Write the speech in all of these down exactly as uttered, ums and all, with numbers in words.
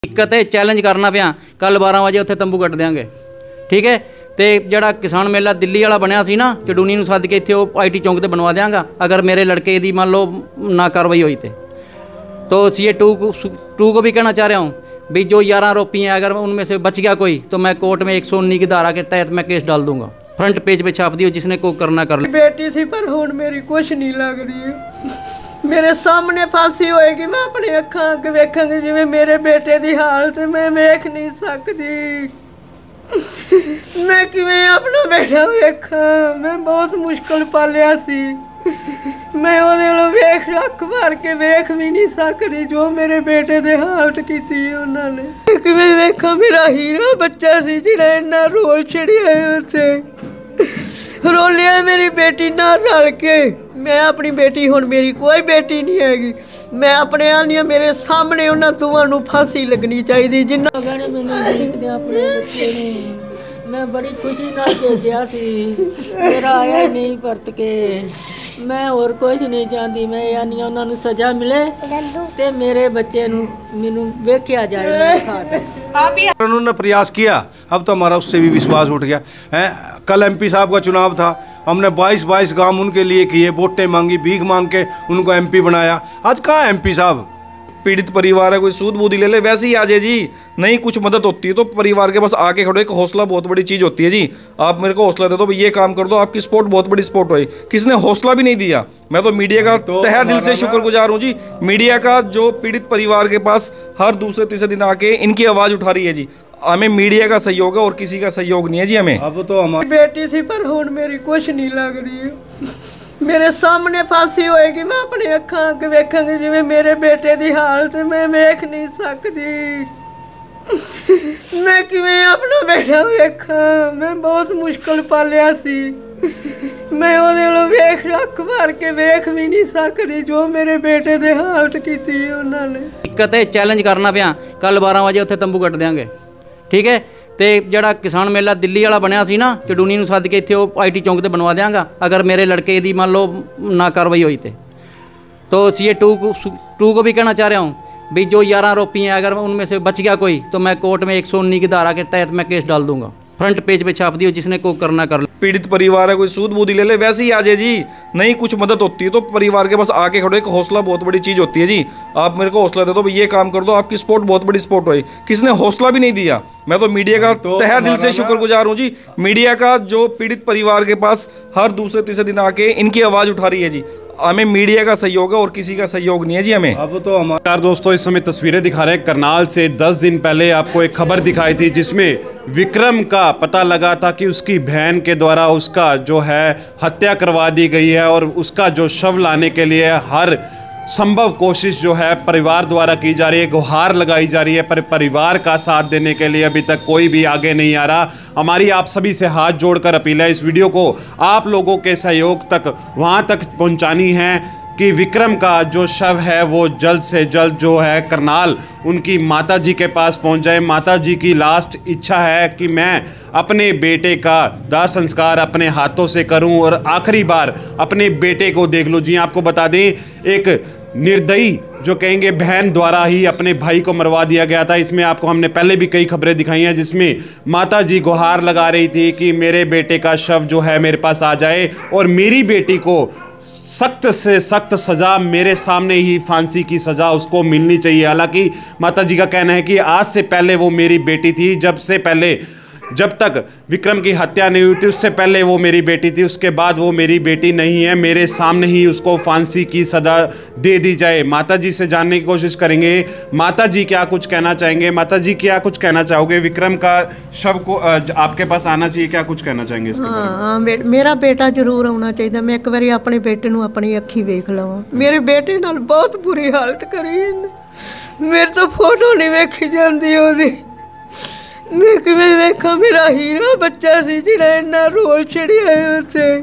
दिक्कत है चैलेंज करना पिया कल बारह बजे उत्थे तंबू कट देंगे ठीक है। तो जड़ा किसान मेला दिल्ली वाला बनया सी ना चडूनी नूं सद के इत्थे आई टी चौंक ते बनवा देंगा अगर मेरे लड़के की मान लो ना कार्रवाई हुई थे। तो सी ए टू टू को भी कहना चाह रहा हूँ भी जो ग्यारह आरोपी हैं अगर उनमें से बच गया कोई तो मैं कोर्ट में एक सौ उन्नीस की धारा के तहत मैं केस डाल दूंगा। फ्रंट पेज पे छाप दियो जिसने को करना कर ले। बेटी सी पर हुण मेरी कुछ नहीं लग रही है। मेरे सामने फांसी होएगी मैं अपनी अखां अग वेखांगी जिवें मेरे बेटे की हालत मैं वेख नहीं सकती। मैं किवें अपना बेटा वेखा मैं बहुत मुश्किल पालिया सी। मैं उन्हें वेख अख भर के वेख भी नहीं सकती जो मेरे बेटे की हालत की थी उन्होंने। किवें वेखा मेरा हीरा बच्चा सी जिहड़ा इन्ना रोल छड़िया उत्ते रोलिया मेरी बेटी ना रल के। मैं अपनी बेटी हुण मेरी कोई बेटी नहीं हैगी। मैं अपने आनिया मेरे सामने उन्हां दोवां नूं फांसी लगनी चाहिए जिन्ना गाने मैनूं देखदे अपने बच्चे नूं मैं बड़ी खुशी नाल भेजिया सी मेरा आया ही नहीं परत के। मैं और कुछ नहीं चाहती मैं आनिया उन्हां नूं सज़ा मिले ते मेरे बच्चे नूं मैनूं वेखिया जाए मैं खा सकां। उन्होंने प्रयास किया अब तो हमारा उससे भी विश्वास उठ गया है। कल एमपी साहब का चुनाव था हमने बाईस बाईस काम उनके लिए किए वोटें मांगी भीख मांग के उनको एमपी बनाया। आज कहाँ एमपी साहब? पीड़ित परिवार है कोई सूद बूदी ले ले वैसे ही आ जाए जी। नहीं कुछ मदद होती है तो परिवार के पास आके खड़ो। एक हौसला बहुत बड़ी चीज़ होती है जी। आप मेरे को हौसला दे दो ये काम कर दो आपकी सपोर्ट बहुत बड़ी सपोर्ट हुई। किसने हौसला भी नहीं दिया। मैं तो मीडिया का तो तहे दिल से शुक्रगुजार हूँ जी। मीडिया का जो पीड़ित परिवार के पास हर दूसरे तीसरे दिन आके इनकी आवाज़ उठा रही है जी। हमें मीडिया का सहयोग है और किसी का सहयोग नहीं है जी। हमें अब तो हमारी बेटी सी पर हुण मेरी कुछ नहीं लग रही है। मेरे सामने फांसी होएगी मैं अपनी अखां अग वेखांगी जिवें मेरे बेटे की हालत मैं वेख नहीं सकती। मैं किवें अपना बेटा वेखा मैं बहुत मुश्किल पालिया सी। मैं उन्हें वेख अख भर के वेख भी नहीं सकती जो मेरे बेटे की हालत की थी उन्होंने। दिक्कत है चैलेंज करना पिया कल बारह बजे उत्थे तंबू कट देंगे ठीक है। तो जड़ा किसान मेला दिल्ली वाला बनया सी ना चडूनी नूं सद के इत्थे आई टी चौंक ते बनवा देंगा अगर मेरे लड़के की मान लो ना कार्रवाई हुई थे। तो सी ए टू टू को भी कहना चाह रहा हूँ भी जो ग्यारह आरोपी हैं अगर उनमें से बच गया कोई तो मैं कोर्ट में एक सौ उन्नीस की धारा के तहत मैं केस डाल दूंगा। फ्रंट पेज पे छाप दियो जिसने को करना कर ले। पीड़ित परिवार है कोई सूद बूदी ले ले वैसे ही आ जाए जी। नहीं कुछ मदद होती है तो परिवार के पास आके खड़ो। एक हौसला बहुत बड़ी चीज़ होती है जी। आप मेरे को हौसला दे दो ये काम कर दो आपकी सपोर्ट बहुत बड़ी सपोर्ट हुई। किसने हौसला भी नहीं दिया। मैं तो मीडिया का तो तहे दिल से शुक्रगुजार हूँ जी। मीडिया का जो पीड़ित परिवार के पास हर दूसरे तीसरे दिन आके इनकी आवाज़ उठा रही है जी। हमें मीडिया का सहयोग है और किसी का सहयोग नहीं है जी। हमें अब तो हमारे यार दोस्तों इस समय तस्वीरें दिखा रहे हैं करनाल से। दस दिन पहले आपको एक खबर दिखाई थी जिसमें विक्रम का पता लगा था कि उसकी बहन के द्वारा उसका जो है हत्या करवा दी गई है और उसका जो शव लाने के लिए हर संभव कोशिश जो है परिवार द्वारा की जा रही है गुहार लगाई जा रही है पर परिवार का साथ देने के लिए अभी तक कोई भी आगे नहीं आ रहा। हमारी आप सभी से हाथ जोड़कर अपील है इस वीडियो को आप लोगों के सहयोग तक वहां तक पहुंचानी है कि विक्रम का जो शव है वो जल्द से जल्द जो है करनाल उनकी माता जी के पास पहुंच जाए। माता जी की लास्ट इच्छा है कि मैं अपने बेटे का दाह संस्कार अपने हाथों से करूं और आखिरी बार अपने बेटे को देख लूं। जी आपको बता दें एक निर्दयी जो कहेंगे बहन द्वारा ही अपने भाई को मरवा दिया गया था। इसमें आपको हमने पहले भी कई खबरें दिखाई हैं जिसमें माता जी गुहार लगा रही थी कि मेरे बेटे का शव जो है मेरे पास आ जाए और मेरी बेटी को सख्त से सख्त सज़ा मेरे सामने ही फांसी की सज़ा उसको मिलनी चाहिए। हालांकि माता जी का कहना है कि आज से पहले वो मेरी बेटी थी। जब से पहले जब तक विक्रम की हत्या नहीं हुई थी उससे पहले वो मेरी बेटी थी। उसके बाद वो मेरी बेटी नहीं है। मेरे सामने ही उसको फांसी की सज़ा दे दी जाए। माता जी से जानने की कोशिश करेंगे माता जी क्या कुछ कहना चाहेंगे। माता जी क्या कुछ कहना चाहोगे? विक्रम का शव को आपके पास आना चाहिए क्या कुछ कहना चाहेंगे इसके बारे में? हाँ बे, मेरा बेटा जरूर आना चाहिए। मैं एक बार अपने बेटे नूं अपनी अखी वेख लवां। मेरे बेटे नाल बहुत बुरी हालत करी मेरे तो फोटो नहीं वेखी जाती ओदी। मैं किवें वेखा मेरा हीरा बच्चा सी जिहड़ा इन्ना रोल छड़िया उत्ते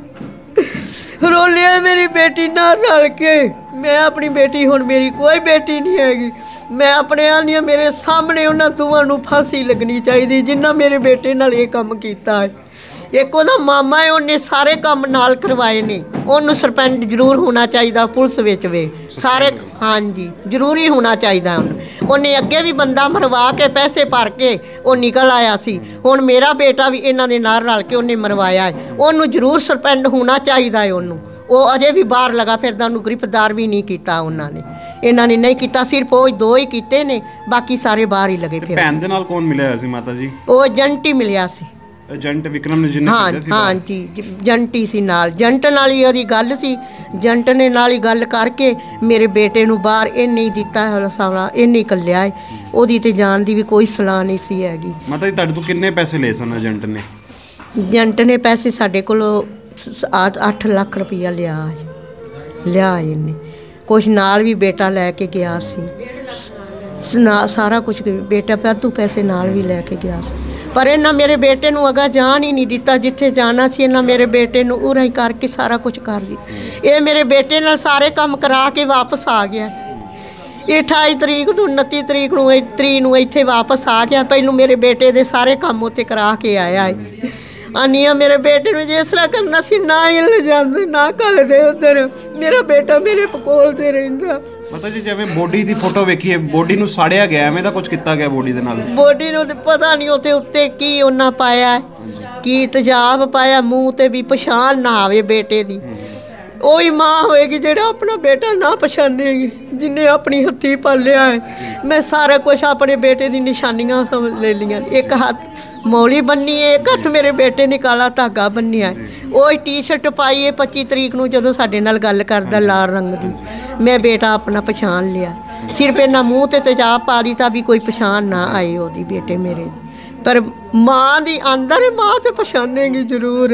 रोलिया मेरी बेटी ना रल के। मैं अपनी बेटी हुण मेरी कोई बेटी नहीं हैगी। मैं अपने आनिया मेरे सामने उन्हां दोवां नूं फांसी लगनी चाहिए जिन्ना मेरे बेटे नाल ये काम कीता है। एक ਉਹਦਾ मामा है उन्हें सारे काम नाल करवाए ने। ਉਹਨੂੰ सरपंच जरूर होना चाहिए पुलिस विच वे सारे। हाँ जी जरूरी होना चाहिए। ਉਹਨੇ ਅੱਗੇ ਵੀ ਬੰਦਾ ਮਰਵਾ ਕੇ ਪੈਸੇ ਭਰ ਕੇ ਉਹ ਨਿਕਲ ਆਇਆ ਸੀ। ਹੁਣ ਮੇਰਾ ਬੇਟਾ ਵੀ ਇਹਨਾਂ ਦੇ ਨਾਲ ਰਲ ਕੇ ਉਹਨੇ ਮਰਵਾਇਆ ਹੈ। ਉਹਨੂੰ ਜ਼ਰੂਰ ਸਸਪੈਂਡ ਹੋਣਾ ਚਾਹੀਦਾ ਹੈ। ਉਹਨੂੰ ਉਹ ਅਜੇ ਵੀ ਬਾਹਰ ਲਗਾ ਫਿਰਦਾ, ਉਹਨੂੰ ਗ੍ਰਿਫਤਾਰ ਵੀ ਨਹੀਂ ਕੀਤਾ ਉਹਨਾਂ ਨੇ, ਇਹਨਾਂ ਨੇ ਨਹੀਂ ਕੀਤਾ। ਸਿਰਫ ਉਹ ਦੋ ਹੀ ਕੀਤੇ ਨੇ, ਬਾਕੀ ਸਾਰੇ ਬਾਹਰ ਹੀ ਲਗੇ ਫਿਰ। ਭੈਣ ਦੇ ਨਾਲ ਕੌਣ ਮਿਲਿਆ ਹੋਇਆ ਸੀ ਮਾਤਾ ਜੀ? ਉਹ ਏਜੰਟ ਹੀ ਮਿਲਿਆ ਸੀ। ਏਜੰਟ ਵਿਕਰਮ ਨੇ ਜਿਹਨੇ ਹਾਂ ਭੇਜਿਆ ਸੀ? ਹਾਂ ਜੀ, ਏਜੰਟ ਹੀ ਸੀ ਨਾਲ। ਏਜੰਟ ਨਾਲ ਹੀ ਉਹਦੀ ਗੱਲ ਸੀ। ਏਜੰਟ ਨੇ ਨਾਲ ਹੀ ਗੱਲ ਕਰਕੇ ਮੇਰੇ ਬੇਟੇ ਨੂੰ ਬਾਹਰ ਇਹਨੇ ਹੀ ਦਿੱਤਾ ਸਾਰਾ, ਇਹਨੇ ਹੀ ਕੱਲਿਆ ਹੈ। ਉਹਦੀ ਤੇ ਜਾਣ ਦੀ ਵੀ ਕੋਈ ਸਲਾਹ ਨਹੀਂ ਸੀ ਹੈਗੀ। ਮਾਤਾ ਜੀ ਤੁਹਾਡੇ ਤੋਂ ਕਿੰਨੇ ਪੈਸੇ ਲਏ ਸਨ ਏਜੰਟ ਨੇ? ਏਜੰਟ ਨੇ ਪੈਸੇ ਸਾਡੇ ਕੋਲੋਂ ਅੱਠ ਲੱਖ ਰੁਪਈਆ ਲਿਆ ਹੈ, ਲਿਆ ਹੈ ਇਹਨੇ। ਕੁਛ ਨਾਲ ਵੀ ਬੇਟਾ ਲੈ ਕੇ ਗਿਆ ਸੀ ਨਾ, ਸਾਰਾ ਕੁਝ ਬੇਟਾ ਵਾਧੂ ਪੈਸੇ ਨਾਲ ਵੀ ਲੈ ਕੇ ਗਿਆ ਸੀ। ਪਰ ਇਹਨਾਂ ਮੇਰੇ ਬੇਟੇ ਨੂੰ ਅਗਾ ਜਾਣ ਹੀ ਨਹੀਂ ਦਿੱਤਾ। ਜਿੱਥੇ ਜਾਣਾ ਸੀ ਇਹਨਾਂ ਮੇਰੇ ਬੇਟੇ ਨੂੰ ਉਰਾਂ ਹੀ ਕਰਕੇ ਸਾਰਾ ਕੁਝ ਕਰ ਦਿੱਤਾ। ਇਹ ਮੇਰੇ ਬੇਟੇ ਨਾਲ ਸਾਰੇ ਕੰਮ ਕਰਾ ਕੇ ਵਾਪਸ ਆ ਗਿਆ। ਇਹ ਅਠਾਈ ਤਰੀਕ ਨੂੰ ਉਨੱਤੀ ਤਰੀਕ ਨੂੰ ਤਰੀਕ ਨੂੰ ਇੱਥੇ ਵਾਪਸ ਆ ਗਿਆ। ਪਹਿਲੋਂ ਮੇਰੇ ਬੇਟੇ ਦੇ ਸਾਰੇ ਕੰਮ ਉੱਥੇ ਕਰਾ ਕੇ ਆਇਆ ਹੈ। ਆਨੀਆਂ ਮੇਰੇ ਬੇਟੇ ਨੂੰ ਜਿਸ ਤਰ੍ਹਾਂ ਕਰਨਾ ਸੀ ਨਾ ਹੀ ਲਿਜਾਂਦੇ ਨਾ ਘੱਲਦੇ ਉੱਧਰ। ਮੇਰਾ ਬੇਟਾ ਮੇਰੇ ਕੋਲ ਤੇ ਰਹਿੰਦਾ। ਮਾਤਾ ਜੀ ਜਿਵੇਂ ਬੋਡੀ ਦੀ ਫੋਟੋ ਵੇਖੀਏ, ਬੋਡੀ ਨੂੰ ਸਾੜਿਆ ਗਿਆ, ਐਵੇਂ ਦਾ ਕੁਝ ਕੀਤਾ ਗਿਆ ਬੋਡੀ ਦੇ ਨਾਲ? ਬੋਡੀ ਨੂੰ ਤੇ ਪਤਾ ਨਹੀਂ ਉੱਤੇ ਉੱਤੇ ਕੀ ਉਹਨਾਂ ਪਾਇਆ ਹੈ, ਕੀ ਤੇਜ਼ਾਬ ਪਾਇਆ, ਮੂੰਹ ਤੇ ਵੀ ਪਛਾਣ ਨਾ ਆਵੇ ਬੇਟੇ ਦੀ। ਉਹੀ ਮਾਂ ਹੋਏਗੀ ਜਿਹੜਾ ਆਪਣਾ ਬੇਟਾ ਨਾ ਪਛਾਣੇਗੀ, ਜਿਹਨੇ ਆਪਣੀ ਹੱਥੀਂ ਪਾਲਿਆ ਹੈ। ਮੈਂ ਸਾਰਾ ਕੁਝ ਆਪਣੇ ਬੇਟੇ ਦੀ ਨਿਸ਼ਾਨੀਆਂ ਲੈ ਲਈਆਂ। ਇੱਕ ਹੱਥ ਮੌਲੀ ਬੰਨੀ ਹੈ, ਇੱਕ ਹੱਥ ਮੇਰੇ ਬੇਟੇ ਨੇ ਕਾਲਾ ਧਾਗਾ ਬੰਨਿਆ। ਉਹ ਟੀ ਸ਼ਰਟ ਪਾਈ ਹੈ ਪੱਚੀ ਤਰੀਕ ਨੂੰ ਜਦੋਂ ਸਾਡੇ ਨਾਲ ਗੱਲ ਕਰਦਾ ਲਾਲ ਰੰਗ ਦੀ। ਮੈਂ ਬੇਟਾ ਆਪਣਾ ਪਛਾਣ ਲਿਆ। ਸਿਰਫ ਇਹਨਾਂ ਮੂੰਹ ਤੇ ਤੇਜ਼ਾਬ ਪਾ ਲਈ ਤਾਂ ਵੀ ਕੋਈ ਪਛਾਣ ਨਾ ਆਏ ਉਹਦੀ ਬੇਟੇ ਮੇਰੇ। ਪਰ ਮਾਂ ਦੀ ਅੰਦਰ ਮਾਂ ਤੇ ਪਛਾਣੇਗੀ ਜ਼ਰੂਰ।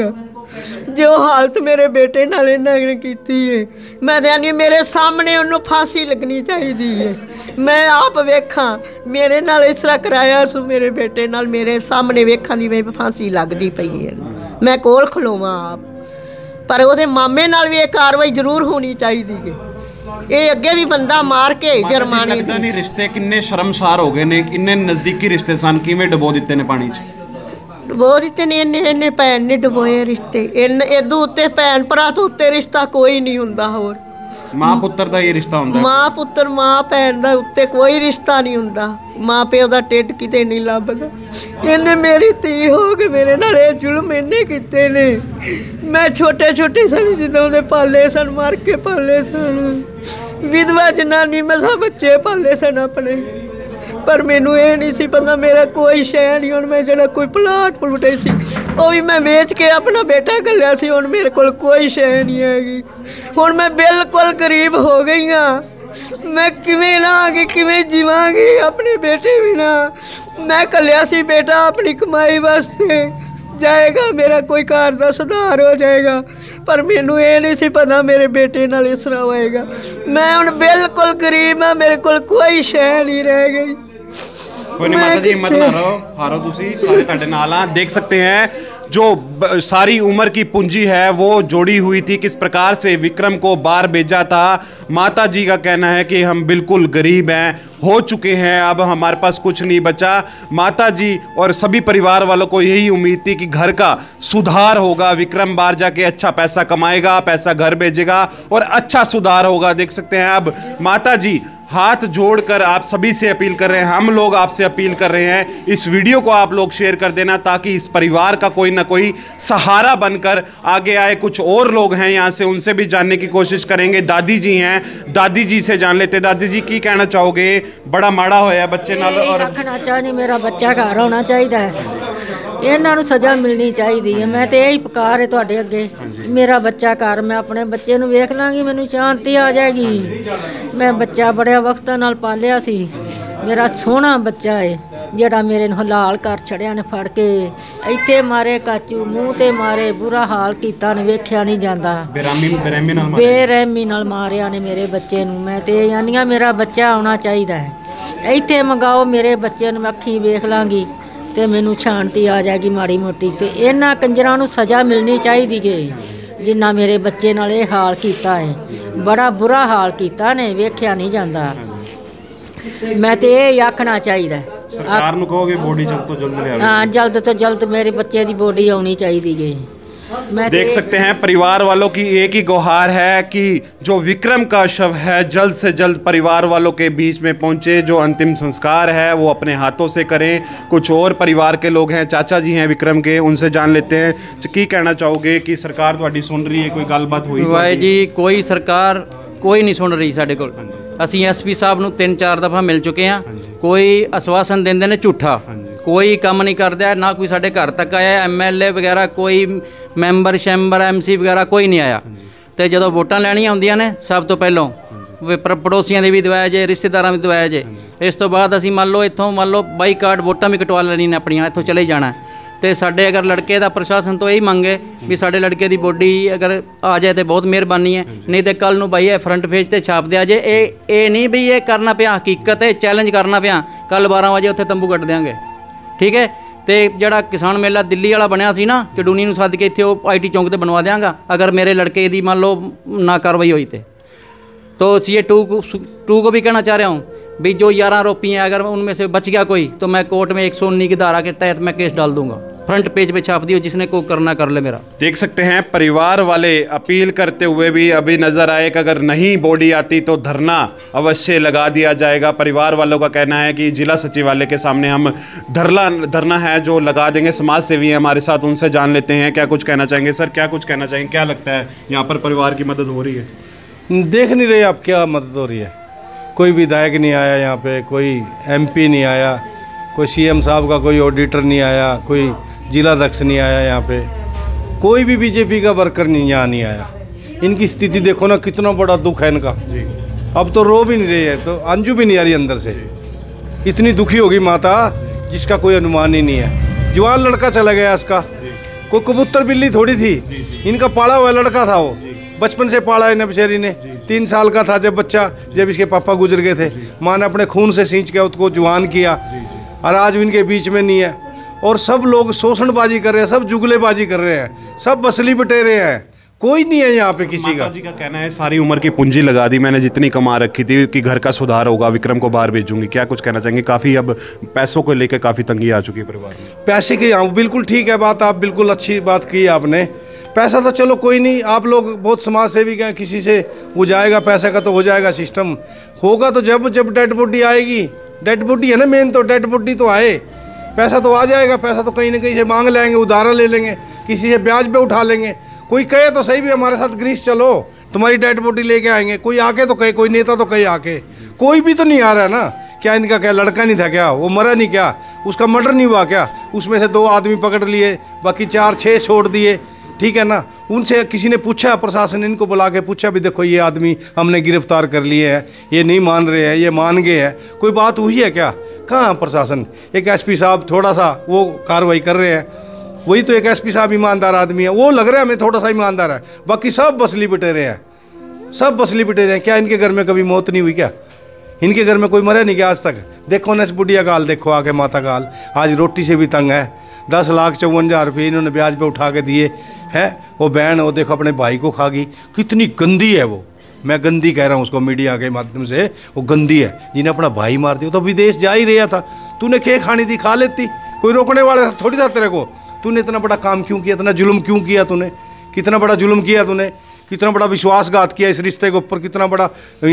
ਜੋ ਹਾਲਤ ਮੇਰੇ ਬੇਟੇ ਨਾਲ ਇਹਨਾਂ ਨੇ ਕੀਤੀ ਹੈ, ਮੈਂ ਕਹਿੰਦੀ ਮੇਰੇ ਸਾਹਮਣੇ ਉਹਨੂੰ ਫਾਂਸੀ ਲੱਗਣੀ ਚਾਹੀਦੀ ਹੈ। ਮੈਂ ਆਪ ਵੇਖਾਂ ਮੇਰੇ ਨਾਲ ਇਸ ਤਰ੍ਹਾਂ ਕਰਾਇਆ ਸੋ ਮੇਰੇ ਬੇਟੇ ਨਾਲ ਮੇਰੇ ਸਾਹਮਣੇ ਵੇਖਾਂ ਦੀ ਮੈਂ ਫਾਂਸੀ ਲੱਗਦੀ ਪਈ ਹੈ। ਮੈਂ ਕੋਲ ਖਲੋਵਾਂ ਆਪ, ਪਰ ਉਹਦੇ ਮਾਮੇ ਨਾਲ ਵੀ ਇਹ ਕਾਰਵਾਈ ਜ਼ਰੂਰ ਹੋਣੀ ਚਾਹੀਦੀ ਹੈ। ਇਹ ਅੱਗੇ ਵੀ ਬੰਦਾ ਮਾਰ ਕੇ ਜੁਰਮਾਨੇ ਲੱਗਦਾ ਨਹੀਂ ਰਿਸ਼ਤੇ ਕਿੰਨੇ ਸ਼ਰਮਸਾਰ ਹੋ ਗਏ ਨੇ, ਇੰਨੇ ਨਜ਼ਦੀਕੀ ਰਿਸ਼ਤੇ ਸਨ, ਕਿਵੇਂ ਡਬੋ ਦਿੱਤੇ ਨੇ ਪਾਣੀ 'ਚ? ਡਬੋ ਦਿੱਤੇ ਨੇ ਇਹਨੇ ਇਹਨੇ ਭੈਣ ਨੇ ਡਬੋਏ ਰਿਸ਼ਤੇ। ਇਹਨ ਇਹਦੋਂ ਉੱਤੇ ਭੈਣ ਭਰਾ ਤੋਂ ਉੱਤੇ ਰਿਸ਼ਤਾ ਕੋਈ ਨਹੀਂ ਹੁੰਦਾ। ਹੋਰ ਮਾਂ ਪੁੱਤਰ ਦਾ ਇਹ ਰਿਸ਼ਤਾ ਹੁੰਦਾ? ਮਾਂ ਪੁੱਤਰ ਮਾਂ ਭੈਣ ਦਾ ਉੱਤੇ ਕੋਈ ਰਿਸ਼ਤਾ ਨਹੀਂ ਹੁੰਦਾ। ਮਾਂ ਪਿਓ ਦਾ ਢਿੱਡ ਕਿਤੇ ਨਹੀਂ ਲੱਭਦਾ। ਇਹਨੇ ਮੇਰੀ ਧੀ ਹੋ ਕੇ ਮੇਰੇ ਨਾਲ ਇਹ ਜ਼ੁਲਮ ਇਹਨੇ ਕੀਤੇ ਨੇ। ਮੈਂ ਛੋਟੇ ਛੋਟੇ ਸਨ ਜਦੋਂ ਦੇ ਪਾਲੇ ਸਨ, ਮਾਰ ਕੇ ਪਾਲੇ ਸਨ। ਵਿਧਵਾ ਜਨਾਨੀ ਮੈਂ ਸਭ ਬੱਚੇ ਪਾਲੇ ਸਨ ਆਪਣੇ। ਪਰ ਮੈਨੂੰ ਇਹ ਨਹੀਂ ਸੀ ਪਤਾ ਮੇਰਾ ਕੋਈ ਸ਼ੈ ਨਹੀਂ। ਹੁਣ ਮੈਂ ਜਿਹੜਾ ਕੋਈ ਪਲਾਟ ਪਲੂਟੇ ਸੀ ਉਹ ਵੀ ਮੈਂ ਵੇਚ ਕੇ ਆਪਣਾ ਬੇਟਾ ਘੱਲਿਆ ਸੀ। ਹੁਣ ਮੇਰੇ ਕੋਲ ਕੋਈ ਸ਼ੈ ਨਹੀਂ ਹੈਗੀ। ਹੁਣ ਮੈਂ ਬਿਲਕੁਲ ਗਰੀਬ ਹੋ ਗਈ ਹਾਂ। ਮੈਂ ਕਿਵੇਂ ਰਹਾਂਗੀ, ਕਿਵੇਂ ਜੀਵਾਂਗੀ ਆਪਣੇ ਬੇਟੇ ਬਿਨਾ? ਮੈਂ ਘੱਲਿਆ ਸੀ ਬੇਟਾ ਆਪਣੀ ਕਮਾਈ ਵਾਸਤੇ, ਜਾਏਗਾ ਮੇਰਾ ਕੋਈ ਘਰ ਦਾ ਸੁਧਾਰ ਹੋ ਜਾਏਗਾ। ਪਰ ਮੈਨੂੰ ਇਹ ਨਹੀਂ ਸੀ ਪਤਾ ਮੇਰੇ ਬੇਟੇ ਨਾਲ ਇਸ ਤਰ੍ਹਾਂ ਹੋਏਗਾ। ਮੈਂ ਹੁਣ ਬਿਲਕੁਲ ਗਰੀਬ ਹਾਂ, ਮੇਰੇ ਕੋਲ ਕੋਈ ਸ਼ੈ ਨਹੀਂ ਰਹਿ ਗਈ। कोई नहीं माता जी, हिम्मत ना रहो, हारो तुसी सारे ਤੁਹਾਡੇ ਨਾਲ ਆ। देख सकते हैं जो सारी उम्र की पूंजी है वो जोड़ी हुई थी, किस प्रकार से विक्रम को बाहर भेजा था। माता जी का कहना है कि हम बिल्कुल गरीब हैं, हो चुके हैं, अब हमारे पास कुछ नहीं बचा। माता जी और सभी परिवार वालों को यही उम्मीद थी कि घर का सुधार होगा, विक्रम बाहर जाके अच्छा पैसा कमाएगा, पैसा घर भेजेगा और अच्छा सुधार होगा। देख सकते हैं अब माता जी हाथ जोड़कर आप सभी से अपील कर रहे हैं, हम लोग आपसे अपील कर रहे हैं, इस वीडियो को आप लोग शेयर कर देना ताकि इस परिवार का कोई ना कोई सहारा बनकर आगे आए। कुछ और लोग हैं यहाँ से, उनसे भी जानने की कोशिश करेंगे। दादी जी हैं, दादी जी से जान लेते। दादी जी की कहना चाहोगे? बड़ा माड़ा होया बच्चे नाल और आखना चाहनी मेरा बच्चा घर होना चाहिए, ਇਹਨਾਂ ਨੂੰ ਸਜ਼ਾ ਮਿਲਣੀ ਚਾਹੀਦੀ ਹੈ। ਮੈਂ ਤੇ ਇਹੀ ਪੁਕਾਰ ਹੈ ਤੁਹਾਡੇ ਅੱਗੇ, ਮੇਰਾ ਬੱਚਾ ਘਰ, ਮੈਂ ਆਪਣੇ ਬੱਚੇ ਨੂੰ ਵੇਖ ਲਾਂਗੀ, ਮੈਨੂੰ ਸ਼ਾਂਤੀ ਆ ਜਾਏਗੀ। ਮੈਂ ਬੱਚਾ ਬੜਿਆ ਵਕਤਾਂ ਨਾਲ ਪਾਲਿਆ ਸੀ, ਮੇਰਾ ਸੋਹਣਾ ਬੱਚਾ ਹੈ ਜਿਹੜਾ ਮੇਰੇ ਨੂੰ ਹਲਾਲ ਕਰ ਛੜਿਆ ਨੇ ਫੜ ਕੇ। ਇੱਥੇ ਮਾਰੇ ਕਾਚੂ, ਮੂੰਹ ਤੇ ਮਾਰੇ, ਬੁਰਾ ਹਾਲ ਕੀਤਾ ਨੇ, ਵੇਖਿਆ ਨਹੀਂ ਜਾਂਦਾ। ਬੇਰਹਿਮੀ ਬੇਰਹਿਮੀ ਨਾਲ ਮਾਰਿਆ ਬੇਰਹਿਮੀ ਨਾਲ ਮਾਰਿਆ ਨੇ ਮੇਰੇ ਬੱਚੇ ਨੂੰ। ਮੈਂ ਤੇ ਯਾਨੀਆਂ ਮੇਰਾ ਬੱਚਾ ਆਉਣਾ ਚਾਹੀਦਾ ਹੈ। ਇੱਥੇ ਮੰਗਾਓ ਮੇਰੇ ਬੱਚੇ ਨੂੰ, ਮੈਂ ਅੱਖੀਂ ਵੇਖ ਲਾਂਗੀ ਤੇ ਮੈਨੂੰ ਸ਼ਾਂਤੀ ਆ ਜਾਏਗੀ ਮਾੜੀ ਮੋਟੀ। ਤੇ ਇਹਨਾਂ ਕੰਜਰਾਂ ਨੂੰ ਸਜ਼ਾ ਮਿਲਣੀ ਚਾਹੀਦੀ ਹੈ ਜਿੰਨਾ ਮੇਰੇ ਬੱਚੇ ਨਾਲ ਇਹ ਹਾਲ ਕੀਤਾ ਹੈ। ਬੜਾ ਬੁਰਾ ਹਾਲ ਕੀਤਾ ਨੇ, ਵੇਖਿਆ ਨਹੀਂ ਜਾਂਦਾ। ਮੈਂ ਤੇ ਇਹ ਆਖਣਾ ਚਾਹੀਦਾ ਸਰਕਾਰ ਨੂੰ ਕਹੋਗੇ ਬੋਡੀ ਜਲਦ ਤੋਂ ਜਲਦ ਲਿਆਵੇ? ਹਾਂ, ਜਲਦ ਤੋਂ ਜਲਦ ਮੇਰੇ ਬੱਚੇ ਦੀ ਬੋਡੀ ਆਉਣੀ ਚਾਹੀਦੀ ਹੈ। मैं देख सकते हैं परिवार वालों की एक ही गुहार है कि जो विक्रम का शव है जल्द से जल्द परिवार वालों के बीच में पहुंचे, जो अंतिम संस्कार है वो अपने हाथों से करें। कुछ और परिवार के लोग हैं, चाचा जी हैं विक्रम के, उनसे जान लेते हैं। की कहना चाहोगे कि सरकार ਤੁਹਾਡੀ सुन रही है, कोई गलबात हुई? भाई जी कोई सरकार कोई नहीं सुन रही ਸਾਡੇ ਕੋਲ। ਅਸੀਂ ਐਸਪੀ ਸਾਹਿਬ ਨੂੰ ਤਿੰਨ ਚਾਰ ਦਫਾ ਮਿਲ ਚੁੱਕੇ ਹਾਂ, ਕੋਈ ਆਸ਼ਵਾਸਨ ਦਿੰਦੇ ਨੇ ਝੂਠਾ, ਕੋਈ ਕੰਮ ਨਹੀਂ ਕਰਦਾ, ਨਾ ਕੋਈ ਸਾਡੇ ਘਰ ਤੱਕ ਆਇਆ, ਐਮਐਲਏ ਵਗੈਰਾ ਕੋਈ ਮੈਂਬਰ ਸ਼ੈਂਬਰ ਐਮਸੀ ਵਗੈਰਾ ਕੋਈ ਨਹੀਂ ਆਇਆ। ਤੇ ਜਦੋਂ ਵੋਟਾਂ ਲੈਣੀਆਂ ਹੁੰਦੀਆਂ ਨੇ ਸਭ ਤੋਂ ਪਹਿਲਾਂ ਪੜੋਸੀਆਂ ਦੇ ਵੀ ਦਵਾਇਆ ਜੇ, ਰਿਸ਼ਤੇਦਾਰਾਂ ਵੀ ਦਵਾਇਆ ਜੇ। ਇਸ ਤੋਂ ਬਾਅਦ ਅਸੀਂ ਮੰਨ ਲਓ ਇੱਥੋਂ ਮੰਨ ਲਓ ਬਾਈਕਾਟ ਵੋਟਾਂ ਵੀ ਕਟਵਾ ਲੈਣੀ ਨੇ ਆਪਣੀਆਂ, ਇੱਥੋਂ ਚਲੇ ਜਾਣਾ। ਤੇ ਸਾਡੇ ਅਗਰ ਲੜਕੇ ਦਾ ਪ੍ਰਸ਼ਾਸਨ ਤੋਂ ਇਹੀ ਮੰਗੇ ਵੀ ਸਾਡੇ ਲੜਕੇ ਦੀ ਬੋਡੀ ਅਗਰ ਆ ਜਾਏ ਤੇ ਬਹੁਤ ਮਿਹਰਬਾਨੀ ਹੈ, ਨਹੀਂ ਤੇ ਕੱਲ ਨੂੰ ਬਾਈ ਇਹ ਫਰੰਟ ਪੇਜ ਤੇ ਛਾਪ ਦਿਆ ਜੇ। ਇਹ ਇਹ ਨਹੀਂ ਵੀ ਇਹ ਕਰਨਾ ਪਿਆ, ਹਕੀਕਤ ਹੈ, ਚੈਲੰਜ ਕਰਨਾ ਪਿਆ, ਕੱਲ ਬਾਰਾਂ ਵਜੇ ਉੱਥੇ ਤੰਬੂ ਕੱਟ ਦਿਆਂਗੇ, ਠੀਕ ਹੈ। ਤੇ ਜਿਹੜਾ ਕਿਸਾਨ ਮੇਲਾ ਦਿੱਲੀ ਵਾਲਾ ਬਣਿਆ ਸੀ ਨਾ, ਚਡੂਨੀ ਨੂੰ ਸੱਦ ਕੇ ਇੱਥੇ ਉਹ ਆਈਟੀ ਚੌਂਕ ਤੇ ਬਣਵਾ ਦਿਆਂਗਾ ਅਗਰ ਮੇਰੇ ਲੜਕੇ ਦੀ ਮੰਨ ਲਓ ਨਾ कार्रवाई हुई थे। तो सी ए टू टू को भी कहना चाह रहा हूँ भी जो ग्यारह आरोपी हैं अगर उनमें से बच गया कोई तो मैं कोर्ट में एक सौ उन्नीस की धारा के तहत मैं केस डाल दूंगा, फ्रंट पेज पे छाप दियो, जिसने को करना कर ले मेरा। देख सकते हैं परिवार वाले अपील करते हुए भी अभी नजर आए कि अगर नहीं बॉडी आती तो धरना अवश्य लगा दिया जाएगा। परिवार वालों का कहना है कि जिला सचिवालय के सामने हम धरना धरना है जो लगा देंगे। समाज सेवी हैं हमारे साथ, उनसे जान लेते हैं क्या कुछ कहना चाहेंगे। सर क्या कुछ कहना चाहेंगे, क्या लगता है यहाँ पर परिवार की मदद हो रही है? देख नहीं रहे आप क्या मदद हो रही है। कोई विधायक नहीं आया यहाँ पे, कोई एमपी नहीं आया, कोई सीएम साहब का कोई ऑडिटर नहीं आया, कोई जिलाध्यक्ष नहीं आया यहाँ पे, कोई भी बीजेपी का वर्कर नहीं यहाँ नहीं आया। इनकी स्थिति देखो ना, कितना बड़ा दुख है इनका। अब तो रो भी नहीं रही है, तो अंजू भी नहीं आ रही अंदर से। इतनी दुखी होगी माता जिसका कोई अनुमान ही नहीं है। जवान लड़का चला गया इसका, कोई कबूतर बिल्ली थोड़ी थी, इनका पाला हुआ लड़का था, वो बचपन से पाला है ना बेचारी ने। तीन साल का था जब बच्चा, जब इसके पापा गुजर गए थे, माँ ने अपने खून से सींच के उसको जवान किया, और आज इनके बीच में नहीं है। और सब लोग शोषणबाजी कर रहे हैं, सब जुगलेबाजी कर रहे हैं, सब बसली बटेरे हैं, कोई नहीं है यहाँ पे किसी का। जी का कहना है सारी उम्र की पूंजी लगा दी मैंने, जितनी कमा रखी थी कि घर का सुधार होगा, विक्रम को बाहर भेजूंगी। क्या कुछ कहना चाहेंगे? काफ़ी अब पैसों को लेकर काफ़ी तंगी आ चुकी है परिवार में। पैसे की, हाँ बिल्कुल ठीक है बात, आप बिल्कुल अच्छी बात की आपने। पैसा तो चलो कोई नहीं, आप लोग बहुत समाज सेवी हैं, किसी से हो जाएगा पैसे का तो हो जाएगा, सिस्टम होगा तो जब जब डेड बॉडी आएगी, डेड बॉडी है ना मेन, तो डेड बॉडी तो आए, पैसा तो आ जाएगा। पैसा तो कहीं ना कहीं से मांग लेंगे, उधार ले लेंगे, किसी से ब्याज पे उठा लेंगे। कोई कहे तो सही भी हमारे साथ ग्रीस चलो, तुम्हारी डेड बॉडी लेके आएंगे, कोई आके तो कहे, कोई नेता तो कहे आके, कोई भी तो नहीं आ रहा है ना। क्या इनका क्या लड़का नहीं था क्या, वो मरा नहीं क्या, उसका मर्डर नहीं हुआ क्या? उसमें से दो आदमी पकड़ लिए, बाकी चार छः छोड़ दिए, ठीक है ना। उनसे किसी ने पूछा, प्रशासन ने इनको बुला के पूछा भी देखो ये आदमी हमने गिरफ्तार कर लिए हैं, ये नहीं मान रहे हैं, ये मान गए हैं, कोई बात हुई है क्या? कहाँ प्रशासन? एक एसपी साहब थोड़ा सा वो कार्रवाई कर रहे हैं, वही तो एक एसपी साहब ईमानदार आदमी है, वो लग रहा है हमें थोड़ा सा ईमानदार है, बाकी सब बसली बटेरे हैं, सब बसली बटेरे हैं। क्या इनके घर में कभी मौत नहीं हुई क्या? इनके घर में कोई मरा नहीं क्या आज तक? देखो ना इस बुढ़िया काल, देखो आके माता काल, आज रोटी से भी तंग है। दस लाख चौवन हज़ार रुपये इन्होंने ब्याज पे उठा के दिए हैं। वो बहन वो देखो अपने भाई को खा गई, कितनी गंदी है वो, मैं गंदी कह रहा हूँ उसको मीडिया के माध्यम से, वो गंदी है जिन्हें अपना भाई मार दिया। तो विदेश जा ही रहा था, तूने क्या खानी थी, खा लेती, कोई रोकने वाला थोड़ी था तेरे को। तूने इतना बड़ा काम क्यों किया, इतना जुल्म क्यों किया तूने, कितना बड़ा जुल्म किया तूने, कितना बड़ा विश्वासघात किया इस रिश्ते के ऊपर, कितना बड़ा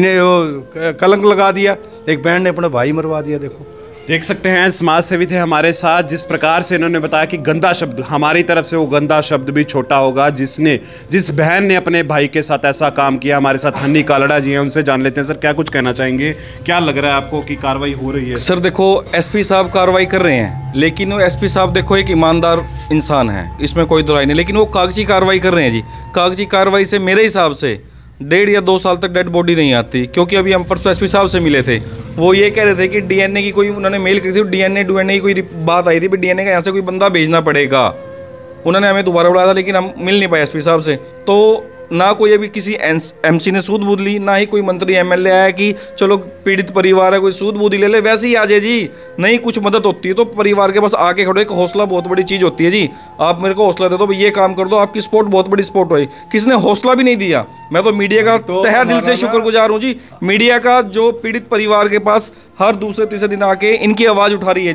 इन्हें कलंक लगा दिया। एक बहन ने अपना भाई मरवा दिया। देखो देख सकते हैं समाज सेवी थे हमारे साथ, जिस प्रकार से इन्होंने बताया कि गंदा शब्द, हमारी तरफ से वो गंदा शब्द भी छोटा होगा जिसने जिस बहन ने अपने भाई के साथ ऐसा काम किया। हमारे साथ हन्नी कालड़ा जी हैं, उनसे जान लेते हैं। सर क्या कुछ कहना चाहेंगे, क्या लग रहा है आपको कि कार्रवाई हो रही है? सर देखो एसपी साहब कार्रवाई कर रहे हैं, लेकिन वो एसपी साहब देखो एक ईमानदार इंसान है, इसमें कोई दुराई नहीं, लेकिन वो कागजी कार्रवाई कर रहे हैं जी। कागजी कार्रवाई से मेरे हिसाब से डेढ़ या दो साल तक डेड बॉडी नहीं आती, क्योंकि अभी हम परसों एसपी साहब से मिले थे, वो ये कह रहे थे कि डीएनए की कोई, उन्होंने मेल की थी, डीएनए डीएनए की कोई बात आई थी, भी डीएनए का यहाँ से कोई बंदा भेजना पड़ेगा। उन्होंने हमें दोबारा बुलाया था, लेकिन हम मिल नहीं पाए एसपी साहब से। तो ना कोई अभी किसी एमसी ने सूद बूद ली, ना ही कोई मंत्री एमएलए आया कि चलो पीड़ित परिवार है कोई सूद बूद ही ले ले, वैसे ही आ जाए जी। नहीं कुछ मदद होती है तो परिवार के पास आके खड़ो, एक हौसला बहुत बड़ी चीज़ होती है जी। आप मेरे को हौसला दे दो, ये काम कर दो, आपकी सपोर्ट बहुत बड़ी सपोर्ट हुई। किसी ने हौसला भी नहीं दिया। मैं तो मीडिया का तो तहे दिल से शुक्रगुजार हूँ जी, मीडिया का, जो पीड़ित परिवार के पास हर दूसरे तीसरे दिन आके इनकी आवाज़ उठा रही है जी।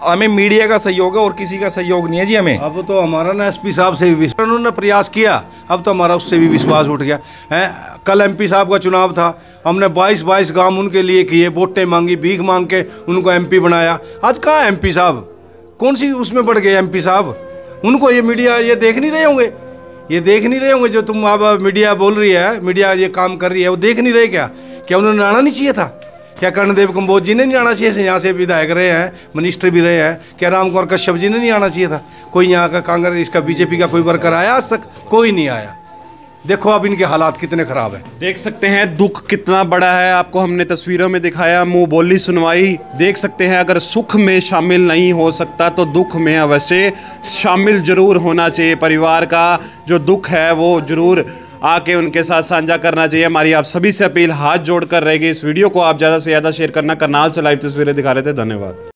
हमें मीडिया का सहयोग है और किसी का सहयोग नहीं है जी हमें। अब तो हमारा ना एसपी साहब से भी विश्वास, उन्होंने प्रयास किया, अब तो हमारा उससे भी विश्वास उठ गया है। कल एमपी साहब का चुनाव था, हमने बाईस बाईस काम उनके लिए किए, वोटें मांगी, भीख मांग के उनको एमपी बनाया। आज कहाँ एमपी साहब, कौन सी उसमें बढ़ गए एमपी साहब? उनको ये मीडिया ये देख नहीं रहे होंगे, ये देख नहीं रहे होंगे जो तुम अब मीडिया बोल रही है, मीडिया ये काम कर रही है, वो देख नहीं रहे क्या? क्या उन्होंने आना नहीं चाहिए था? क्या कर्णदेव कंबोज जी ने नहीं आना चाहिए? यहाँ से विधायक रहे हैं, मिनिस्टर भी रहे हैं। क्या राम कुमार कश्यप जी ने नहीं आना चाहिए था? कोई यहाँ का कांग्रेस इसका बीजेपी का कोई वर्कर आया आज तक? कोई नहीं आया। देखो अब इनके हालात कितने खराब हैं। देख सकते हैं दुख कितना बड़ा है, आपको हमने तस्वीरों में दिखाया। मुंह बोली सुनवाई देख सकते हैं। अगर सुख में शामिल नहीं हो सकता तो दुख में अवश्य शामिल जरूर होना चाहिए। परिवार का जो दुख है वो जरूर आके उनके साथ साझा करना चाहिए। हमारी आप सभी से अपील हाथ जोड़कर रहेगी। इस वीडियो को आप ज़्यादा से ज़्यादा शेयर करना। करनाल से लाइव तस्वीरें दिखा रहे थे, धन्यवाद।